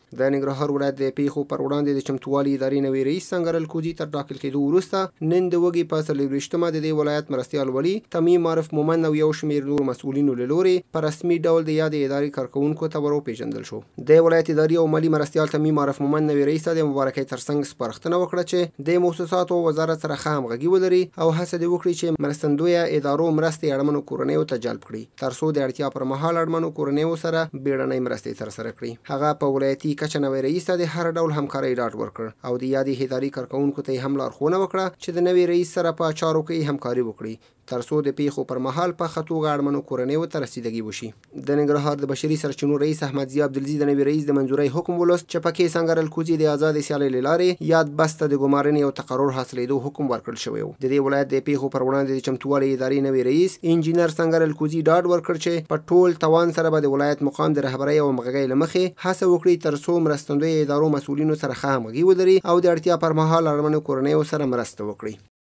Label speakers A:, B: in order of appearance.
A: د ننګرهار ولایت د پیښو پر وړاندې د چمتووالي ادارې نوي رئیس سنگر الکوزي تر ټاکل کېدو وروسته نن د وږي په 24مه د دې ولایت مرستیال ولي تمیم معرف مومند او یو شمېر نور مسؤلینو له لورې په رسمي ډول د یادې ادارې کارکوونکو ته وروپېژندل شو. د ولایت اداري او مالي مرستیال تمیم معرف مومند نوي رئیس ته د مبارکۍ ترڅنګ سپارښتنه وکړه چې د موسساتو وزارت سره ښه همغږي ولري او هڅه دې وکړي چې مرستندویه ادارو مرستې اړمنو کورنیو ته جلب کړي ترڅو د اړتیا پر مهال اړمنو کورنیو سره بیړنۍ مرستې ترسره کړي. هغه په ولایتي کچه نوي رئیس ته د هر ډول همکارۍ ډاډ ورکړ او د یادې ادارې کارکوونکو ته هم لارښوونه وکړه چې د نوي رئیس سره په چارو کې همکاري وکړي ترڅو د پیښو پر مهال په ښه توګه اړمنو کورنیو ته رسیدګي وشي. د ننګرهار د بشري سرچینو رئیس احمد ضیا عبدالعزیز د نوي رئیس د منظورۍ حکم ولوست چې پکې سنگر الکوزي د آزادې سیالۍ له لارې یاد بست ته د ګمارنې او تقرر حاصلېدو حکم ورکړل شوی و. د دې ولایت د پیښو پر وړاندې د چمتووالي ادارې نوي رئیس انجینر سنگر الکوزي ډاډ ورکړ چې په ټول توان سره به د ولایت مقام د رهبرۍ او همغږۍ له مخې هڅه وکړي ترڅو مرستندویه ادارو مسؤلینو سره ښه همغږي ولري او د اړتیا پر مهال اړمنو کورنیو سره مرسته وکړي.